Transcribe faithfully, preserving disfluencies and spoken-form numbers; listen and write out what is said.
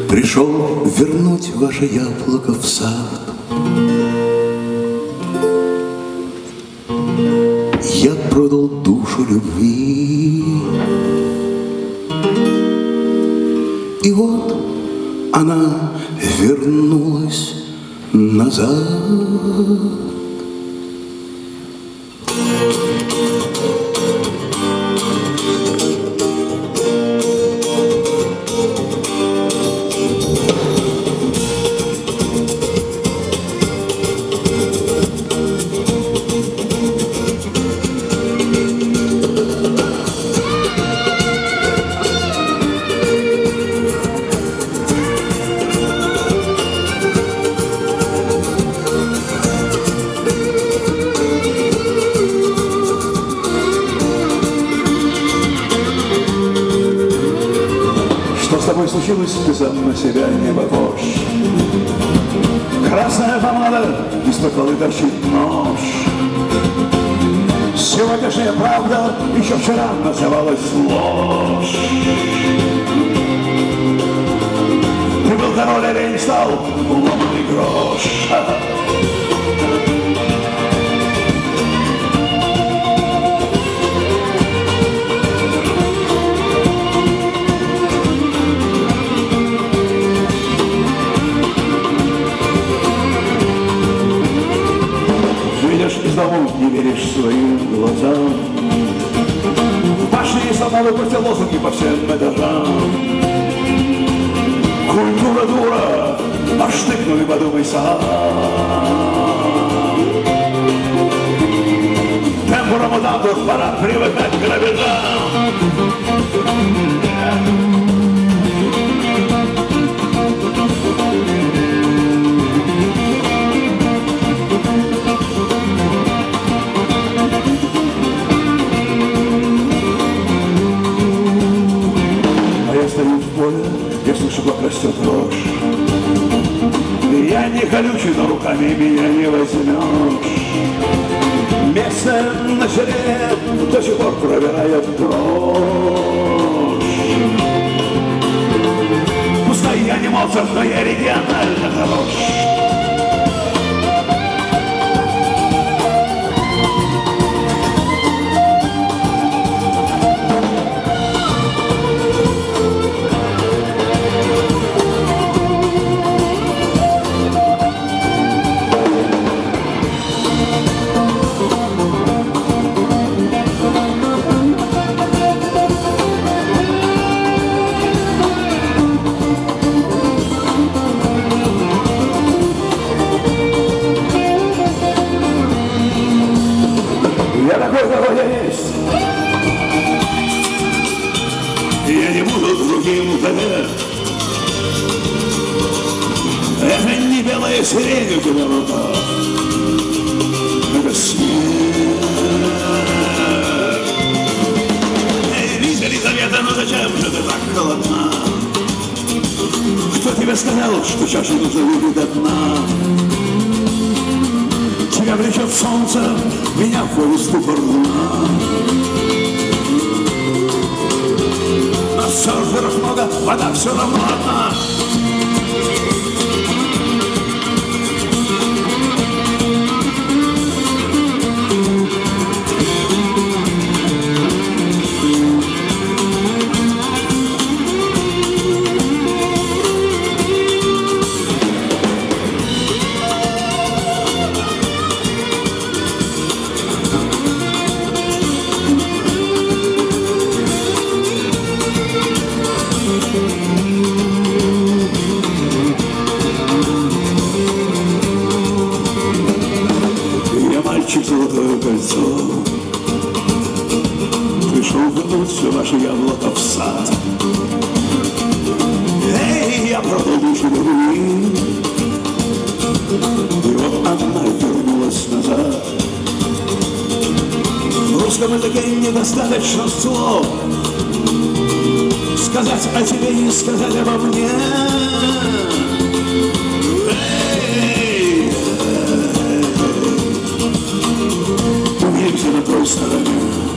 Пришел вернуть ваше яблоко в сад. Я продал душу любви, и вот она вернулась назад. Что с тобой случилось, ты сам на себя не похож. Красная помада, из-под полы торчит нож. Сегодняшняя правда еще вчера называлась ложь. Ты был король, а лень стал ломаный грош. Из дому не веришь своим глазам. В башне и слова выпустил лозунги по всем этажам. Культура дура, аж тыкнули, подумай сам. Темпора мутантов, пора привыкать к грабежам. Я слышу, как растет рожь. Я не колючий, но руками меня не возьмешь. Место на селе до сих пор проверяет дрожь. Пускай я не Моцарт, но я регионально хорош. Я такой, какой я есть. Я не буду другим тебе. Это не белая сирень у тебя в руках. Это снег. Эй, Лиза, Лизавета, ну зачем же ты так холодна? Кто тебе сказал, что чашу нужно выпить до дна? Тебя влечет солнце, меня вводит в ступор луна. На серферов много, вода все равно одна. Золотое кольцо пришел вернуть все наше яблоко в сад. Эй, я продал душу любви, и вот она вернулась назад. В русском языке недостаточно слов сказать о тебе и сказать обо мне. Умеемся на той стороне.